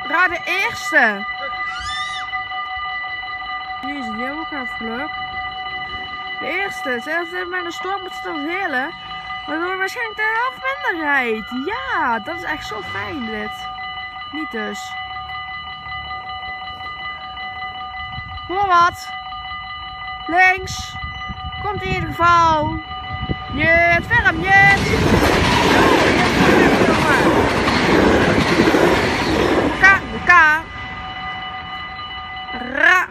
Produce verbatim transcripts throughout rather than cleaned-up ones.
Ra de eerste. Jezus, die hebben ook wel geluk. De eerste. Zelfs met de storm moet ze het helen. Waardoor waarschijnlijk de helft minder rijdt. Ja, dat is echt zo fijn dit. Niet dus. Hoor wat. Links. Komt in ieder geval. Jut, ferm, jut. Ka, ka. Ra.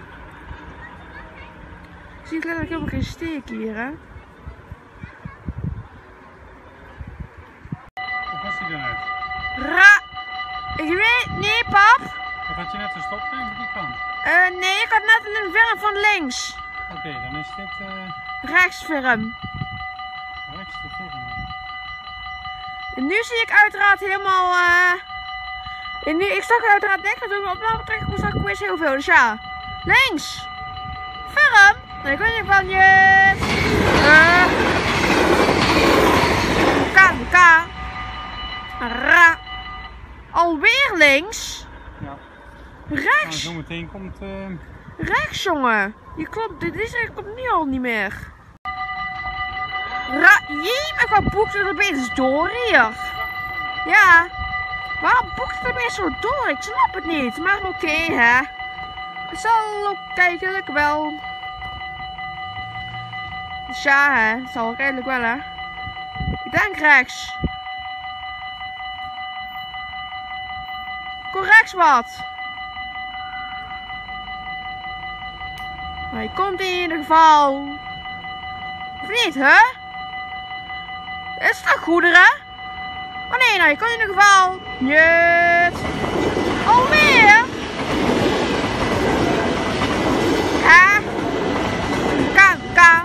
Zie je letterlijk helemaal geen steek hier, hè? Of was die dan uit? Ra. Ik weet, nee, pap. Of had je net gestopt aan die kant? Uh, nee, ik had net een film van links. Oké, okay, dan is dit uh... rechtsfilm. Rechts de film. En nu zie ik uiteraard helemaal. Uh... En nu, ik zag uiteraard niks, maar toen ik op de trekken moest, zag ik weer heel veel. Dus ja, links. Film. Dan kun je van je. Uh... K, K. Ra. Alweer links. Ja. Rechts. Nou, zometeen komt. Uh... Rechts, jongen. Je klopt, dit is eigenlijk nu al niet meer. Ra, jee, maar wat boekt het opeens door hier? Ja. Waarom boekt het opeens zo door? Ik snap het niet. Maar oké, okay, hè. Het zal ook eigenlijk wel. Dus ja, hè. Het zal ook eigenlijk wel, hè. Ik denk rechts. Kom rechts wat. Hij komt in ieder geval. Of niet, hè? Is het toch goederen? Oh nee, nou, je komt in ieder geval. Jut. Alweer? Ja. K, K.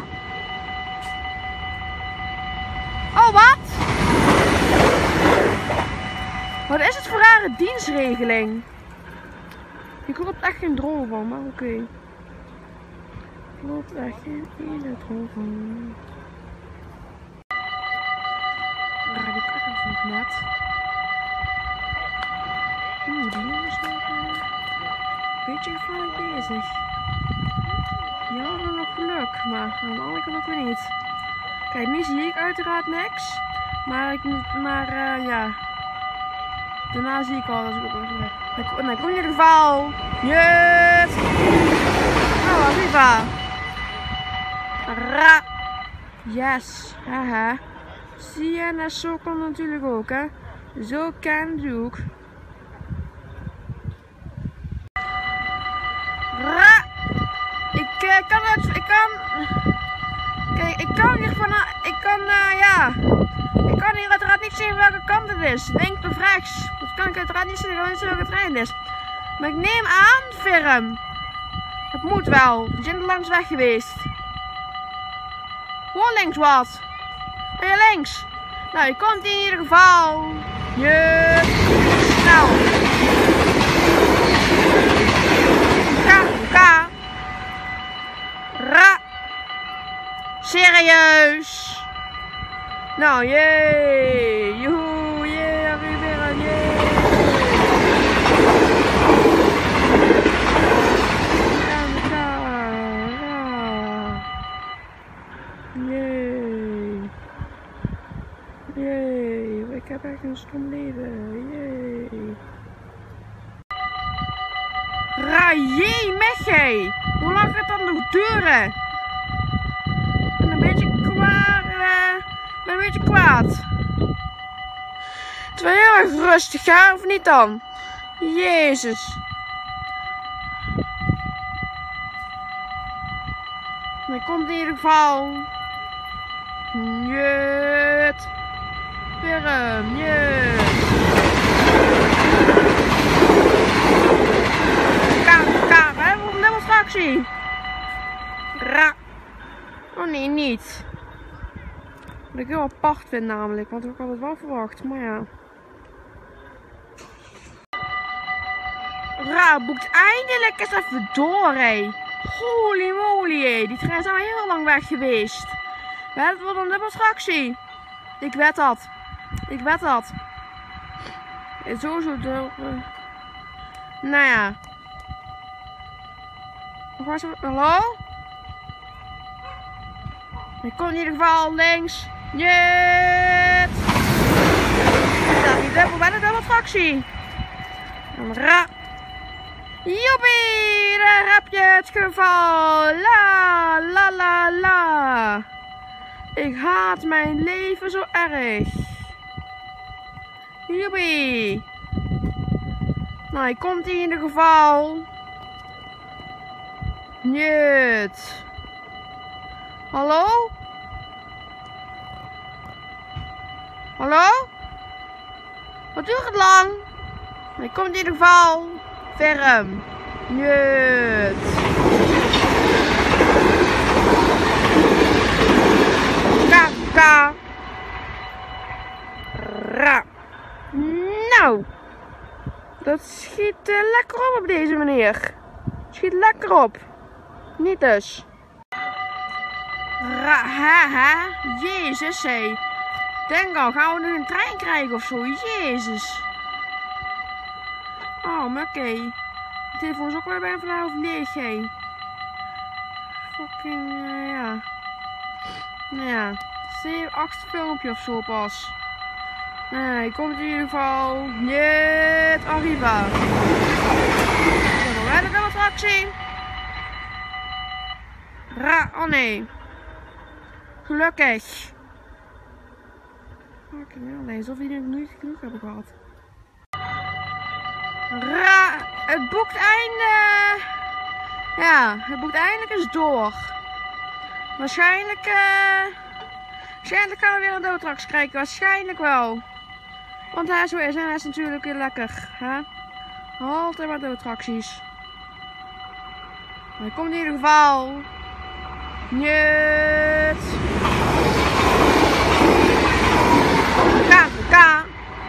Oh, wat? Wat is het voor rare dienstregeling? Je klopt echt geen drol van, maar oké. Okay. Klopt echt geen ene drol van. Daar heb ik ook nog net. Oeh, die jongen is nog een beetje gevaarlijk bezig. Die hadden nog geluk, maar aan de andere kant ook weer niet. Kijk, nu zie ik uiteraard niks. Maar ik moet, maar uh, ja. Daarna zie ik al als ik op een. Dan kom je in ieder geval. Yes! Oh, Arriva. Ra. Yes. Haha. Zie je, en zo kan het natuurlijk ook, hè. Zo kan het ook. Ra. Ik uh, kan het, ik kan. Kijk, ik kan hier van, ik kan, uh, ja. Ik kan hier uiteraard niet zien welke kant het is. Links of rechts. Dat kan ik uiteraard niet zien, ik kan niet zien welke trein is. Maar ik neem aan, firm. Het moet wel. We zijn er langs weg geweest. Hoor links wat. Ben je links? Nou, je komt in ieder geval. Je. Snel. K, K. Ra. Serieus. Nou, jee. Joehoe, jee, Arrivera, jee. K, K. Ra. Jee. Jee, ik heb echt een stom leven. Jee. Ra, jee, Mechie. Hoe lang gaat dat nog duren? Ik ben een beetje kwaad. Uh, ik ben een beetje kwaad. Het is wel heel erg rustig, hè? Of niet dan? Jezus. Maar komt in ieder geval. Jut. Firm, jut. Kamer, kamer, hè? Een demonstratie. Ra. Oh nee, niet. Wat ik heel apart vind namelijk, want ik had het wel verwacht, maar ja. Ra boekt eindelijk eens even door, hé. Holy moly, hé. Die trein zijn maar heel lang weg geweest. Het wordt een demonstratie. Ik weet dat. Ik weet dat. En sowieso door. Uh, Nou ja. Waar is het? Hallo? Ik kom in ieder geval links. Jet! Dat is dubbel bij de dubbel tractie. En ra. Joepie! Daar heb je het geval. La la la la. Ik haat mijn leven zo erg. Joepie! Nou, hij komt in ieder geval. Jet. Hallo? Hallo? Wat duurt het lang? Hij komt in ieder geval. Ferm. Jet. Ka, ka. Ra. Nou. Dat schiet uh, lekker op op deze manier. Schiet lekker op. Niet dus. Ra, ha, ha. Jezus, hé. Denk al, gaan we nu een trein krijgen of zo? Jezus. Oh, maar oké. Okay. De telefoon is ook weer bijna vanavond leeg, hé. Fucking, uh, ja. Nou ja. zeven, acht filmpje of zo pas. Nee, komt in ieder geval. Jet, Arriva. We hebben wel een attractie. Ra, oh nee. Gelukkig. Oké, alleen zoveel ik nu genoeg hebben gehad. Ra, het boekt einde. Ja, het boekt eindelijk eens door. Waarschijnlijk, uh, waarschijnlijk gaan we weer een doodtractie krijgen. Waarschijnlijk wel. Want hij zo is en hij is natuurlijk weer lekker. Hè? Altijd maar doodtracties. Hij komt in ieder geval. Niet. Ka, ka.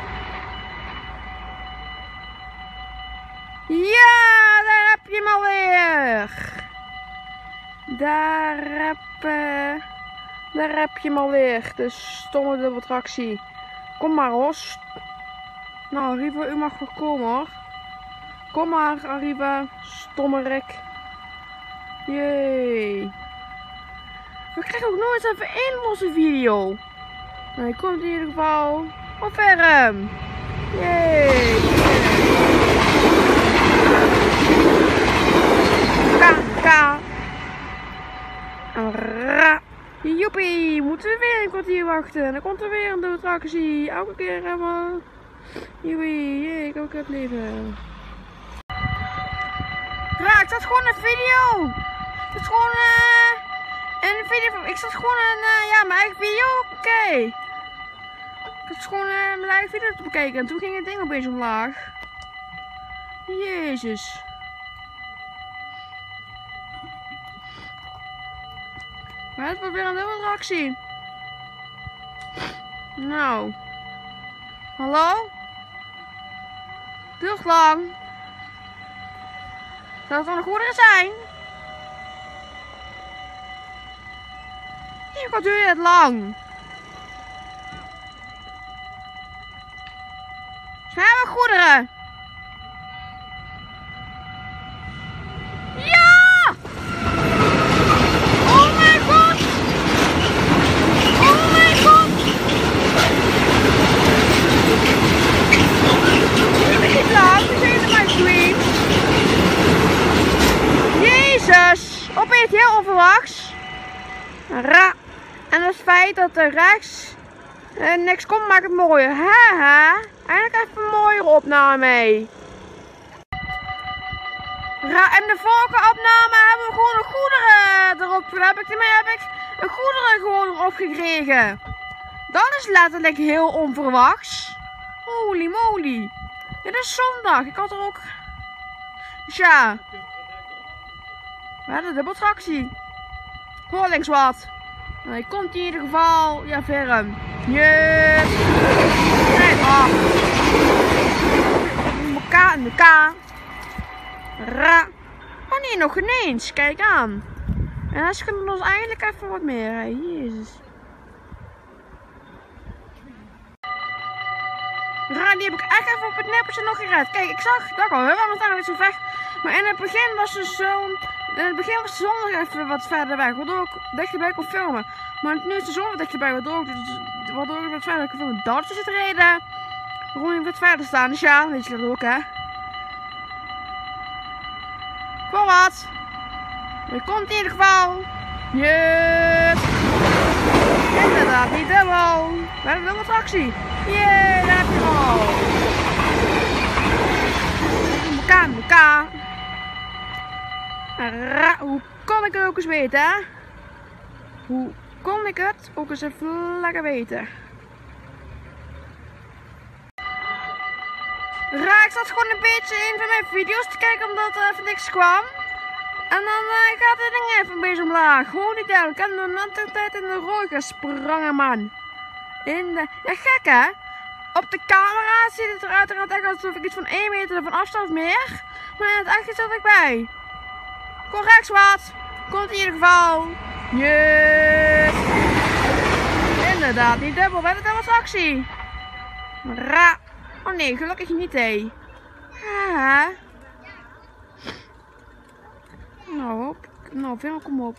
Ja, daar heb je hem alweer. Daar heb, uh, daar heb je hem alweer. De stomme dubbeltractie. Kom maar, Ros. Nou, Arriva, u mag wel komen, hoor. Kom maar, Arriva. Stommerik. Jee. We krijgen ook nooit even één losse video. Nou, hij komt in ieder geval op ferm. Jee. Ka, ka. Ra. Joepie, moeten we weer een kwartier wachten. En dan komt er weer een doodtractie. Elke keer helemaal. Joepie, jee, ik ook het leven. Raak, dat is gewoon een video. Het is gewoon uh, een video. Ik zat gewoon een, uh, ja, mijn eigen video. Oké. Okay. Ik zat gewoon uh, mijn eigen video te bekijken. En toen ging het ding opeens omlaag. Jezus. Maar het wordt weer een dubbele attractie. Nou. Hallo? Duurt lang. Zou het wel een goederen zijn? Hier, wat duurt het lang? Zijn we goederen? Ja! Oh mijn god! Oh mijn god! Ik ben niet lang, ik ben in mijn stream. Jezus! Opeens heel onverwachts. Ra. En het feit dat er rechts uh, niks komt, maakt het mooier. Haha. Eindelijk even een mooiere opname mee. Ra. En de vorige opname hebben we gewoon een goederen erop. Daar heb ik, daarmee heb ik een goederen gewoon erop gekregen. Dat is letterlijk heel onverwachts. Holy moly. Dit is zondag. Ik had er ook. Dus ja. We hadden de dubbeltractie. Hoor links wat. Nou, hij komt in ieder geval. Ja, ferm. Yes. Nee, ah. K en de K. Ra. Oh nee, nog ineens. Kijk aan. En hij schudt ons eindelijk even wat meer. Hè. Jezus. Ra, die heb ik echt even op het nippertje nog gered. Kijk, ik zag dat al, hè, want daar is zo weg. Maar in het begin was de zon, in het begin was de zon nog even wat verder weg, waardoor ik dichterbij kon filmen. Maar nu is de zon wat dichterbij, waardoor ik, waardoor ik wat verder kon filmen. Dat is het reden waarom ik wat verder staan. Dus ja, weet je dat ook, hè. Gewoon wat. Er komt in ieder geval. Yep. Inderdaad, niet dubbel. We hebben een dubbel attractie. Jee, daar heb je hem al. Meka, meka. Ra, hoe kon ik het ook eens weten, hè? Hoe kon ik het ook eens even lekker weten? Ra, ik zat gewoon een beetje in van mijn video's te kijken omdat er even niks kwam. En dan uh, gaat het ding even een beetje omlaag. Gewoon niet duidelijk. En dan had ik tijd in de rooi gesprongen, man. In de... Ja, gek hè? Op de camera ziet het er uiteraard echt alsof ik iets van één meter ervan afstand of meer. Maar in het echt is dat ik bij. Kom rechts wat. Komt in ieder geval. Yes. Inderdaad, niet dubbel. Bij de dubbel attractie. Ra. Oh nee, gelukkig niet hé. Haha. Nou op. Nou, veel kom op.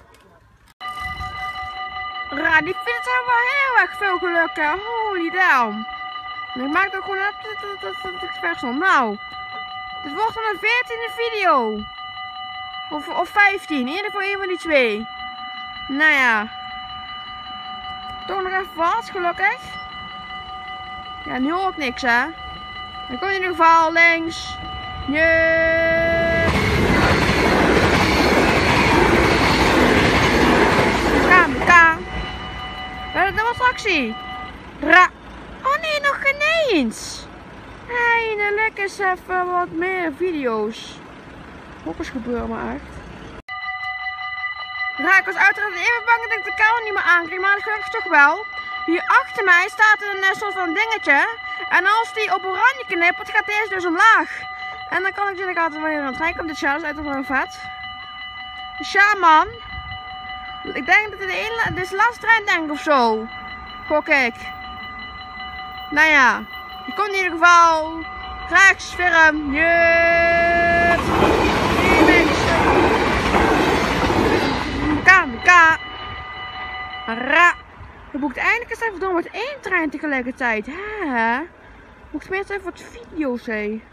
Ra, die vindt er wel heel erg veel geluk. Hè. Holy damn. Ik maak ook gewoon op dat, dat, dat, dat ik ver stond. Nou, dit wordt dan een veertiende video. Of, of vijftien, in ieder geval een van die twee. Nou ja. Toch nog even wat, gelukkig. Ja, nu hoor ik niks hè. Dan komt in ieder geval links. Yeah. Meka, meka. Bij de attractie. Ra. Oh nee, nog geen eens. Eindelijk eens even wat meer video's. Wat is gebeurd maar echt. Ja, ik was uiteraard even bang dat ik de camera niet meer aankreeg, maar dat gelukkig toch wel. Hier achter mij staat een uh, soort van dingetje. En als die op oranje knippert, gaat deze dus omlaag. En dan kan ik natuurlijk altijd weer aan het trein komen. Dit is uit of wel vet. Dus ja man. Ik denk dat dit de, ene, dit is de laatste trein denk ik of zo. Gok ik. Nou ja. Je komt in ieder geval. Rechts, firm. Yep. Die mensen. Meka, meka. Ra. We boekt eindelijk eens even door met één trein tegelijkertijd. Hè? Moet tenminste even wat video's heen.